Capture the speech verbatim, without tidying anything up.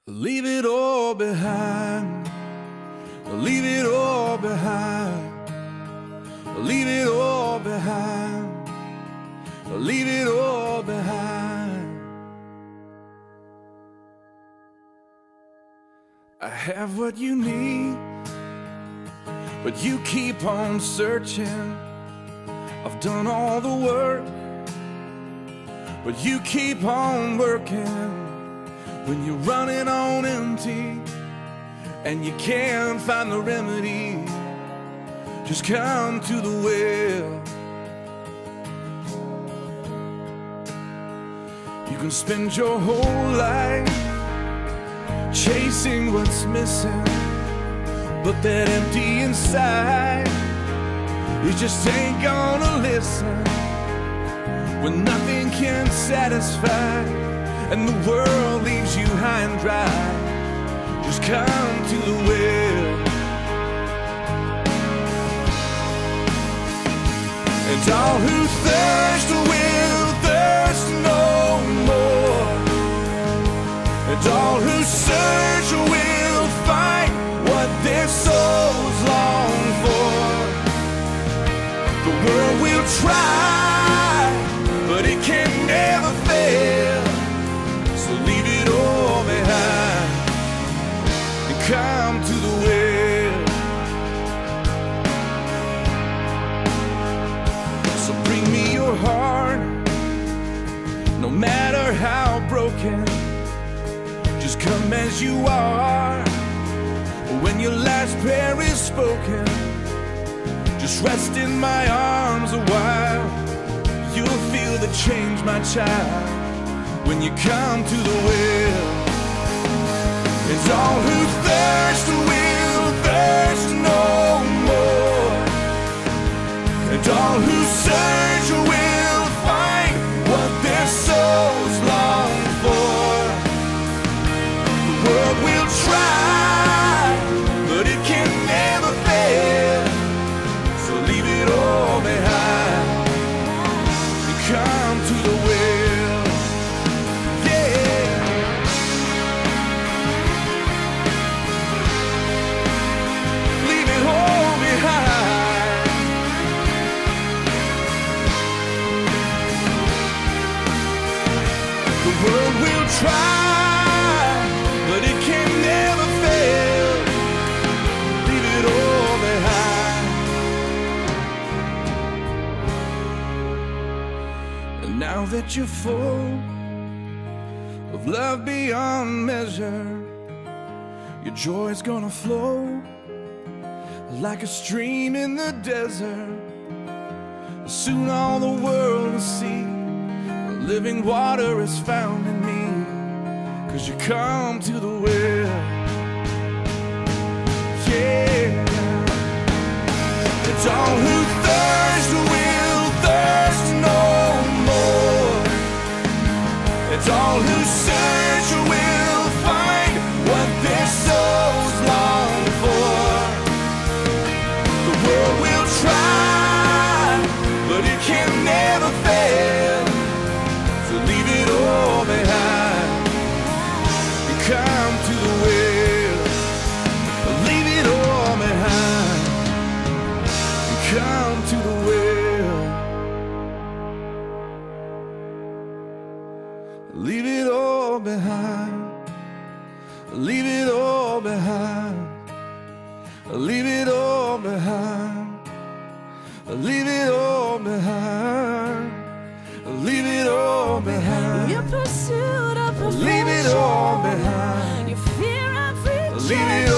Leave it all behind. Leave it all behind. Leave it all behind. Leave it all behind. I have what you need, but you keep on searching. I've done all the work, but you keep on working. When you're running on empty and you can't find the remedy, just come to the well. You can spend your whole life chasing what's missing, but that empty inside, it just ain't gonna listen. When nothing can satisfy and the world leaves you high and dry, just come to the well. And all who thirst will thirst no more, and all who search will find what their souls long for. The world will try, but it can never fail. So leave it all behind and come to the well. So bring me your heart, no matter how broken. Just come as you are. When your last prayer is spoken, just rest in my arms a while. You'll feel the change, my child, when you come to the well. And all who thirst will thirst no more, and all who search will find what their souls long for. The world will try, but it can never fail. So leave it all behind and come to the well. The world will try, but it can never fail. Leave it all behind. And now that you're full of love beyond measure, your joy's gonna flow like a stream in the desert. Soon all the world will see living water is found in me, 'cause you come to the well. Yeah. It's all who thirst will thirst no more. It's all who search will find what their souls long for. The world will try, but it can never fail. So leave it all behind and come to the well. Leave it all behind and come to the well. Leave it all behind. Leave it all behind. Leave it all behind. Leave it all behind. Leave it all behind. Your pursuit of perfection. Leave it all behind. Your fear of rejection. Leave it